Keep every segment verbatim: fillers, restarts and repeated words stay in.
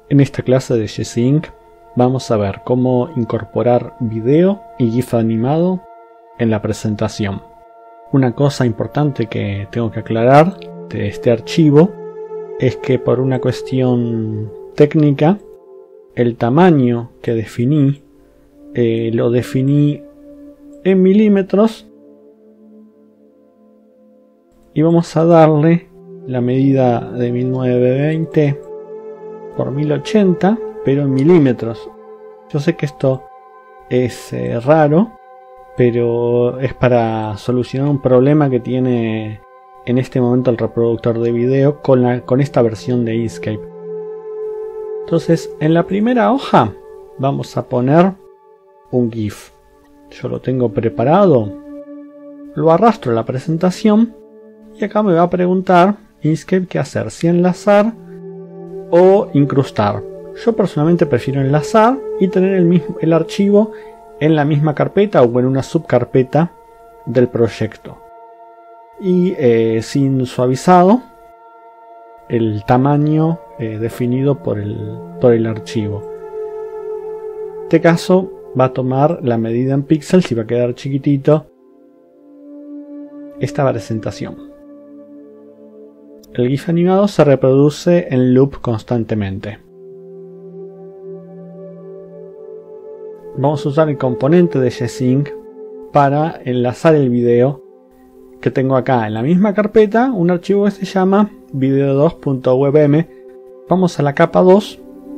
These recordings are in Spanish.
En esta clase de G-Sync vamos a ver cómo incorporar video y GIF animado en la presentación. Una cosa importante que tengo que aclarar de este archivo es que por una cuestión técnica el tamaño que definí eh, lo definí en milímetros y vamos a darle la medida de mil novecientos veinte por mil ochenta, pero en milímetros. Yo sé que esto es eh, raro, pero es para solucionar un problema que tiene en este momento el reproductor de video con, la, con esta versión de Inkscape. Entonces, en la primera hoja vamos a poner un GIF. Yo lo tengo preparado, lo arrastro a la presentación y acá me va a preguntar Inkscape qué hacer, si enlazar o incrustar. Yo personalmente prefiero enlazar y tener el, mismo, el archivo en la misma carpeta o en una subcarpeta del proyecto. Y eh, sin suavizado el tamaño eh, definido por el, por el archivo. En este caso va a tomar la medida en píxeles y va a quedar chiquitito esta presentación. El GIF animado se reproduce en loop constantemente. Vamos a usar el componente de G-Sync para enlazar el video que tengo acá en la misma carpeta, un archivo que se llama video dos punto webm. Vamos a la capa dos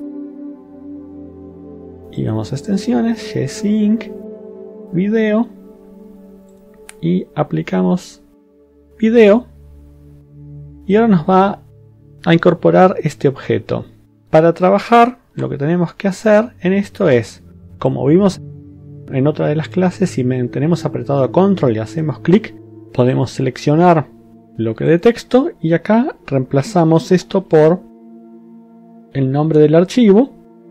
y vamos a extensiones, G-Sync, video, y aplicamos video. Y ahora nos va a incorporar este objeto. Para trabajar, lo que tenemos que hacer en esto es, como vimos en otra de las clases, si mantenemos apretado control y hacemos clic, podemos seleccionar bloque de texto y acá reemplazamos esto por el nombre del archivo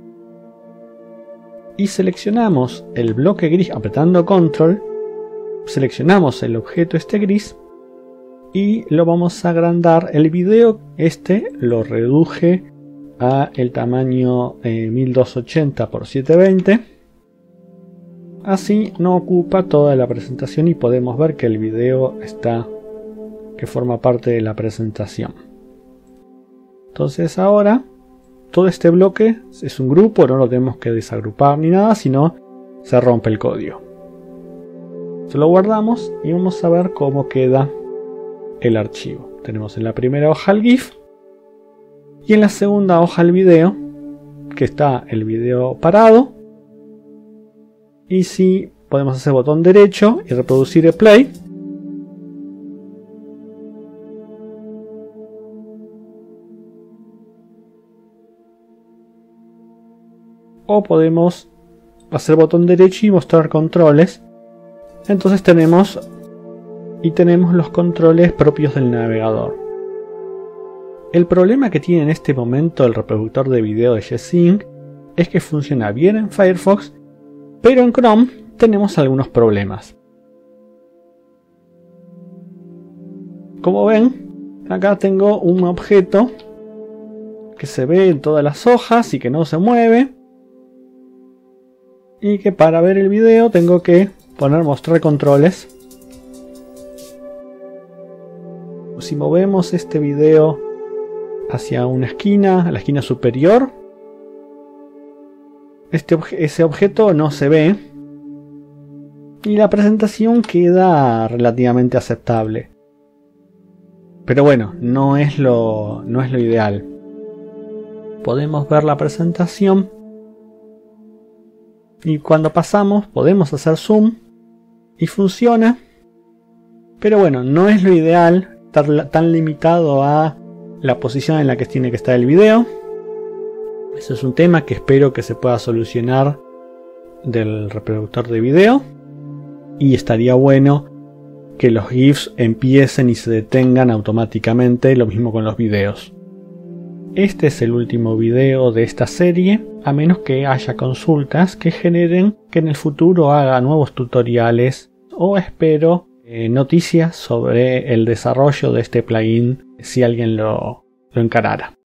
y seleccionamos el bloque gris apretando control, seleccionamos el objeto este gris y lo vamos a agrandar. El video este lo reduje a el tamaño eh, mil doscientos ochenta por setecientos veinte. Así no ocupa toda la presentación y podemos ver que el video está, que forma parte de la presentación. Entonces ahora todo este bloque es un grupo, no lo tenemos que desagrupar ni nada, sino se rompe el código. Se lo guardamos y vamos a ver cómo queda el archivo. Tenemos en la primera hoja el GIF y en la segunda hoja el video, que está el video parado, y si podemos hacer botón derecho y reproducir el play, o podemos hacer botón derecho y mostrar controles. Entonces tenemos y tenemos los controles propios del navegador. El problema que tiene en este momento el reproductor de video de G-Sync es que funciona bien en Firefox, pero en Chrome tenemos algunos problemas. Como ven, acá tengo un objeto que se ve en todas las hojas y que no se mueve, y que para ver el video tengo que poner mostrar controles. Si movemos este video hacia una esquina, a la esquina superior, este obje ese objeto no se ve y la presentación queda relativamente aceptable. Pero bueno, no es lo, no es lo ideal. Podemos ver la presentación y cuando pasamos podemos hacer zoom y funciona. Pero bueno, no es lo ideal estar tan limitado a la posición en la que tiene que estar el video. Eso es un tema que espero que se pueda solucionar del reproductor de video. Y estaría bueno que los GIFs empiecen y se detengan automáticamente, lo mismo con los videos. Este es el último video de esta serie, a menos que haya consultas que generen que en el futuro haga nuevos tutoriales o espero eh, noticias sobre el desarrollo de este plugin si alguien lo, lo encarara.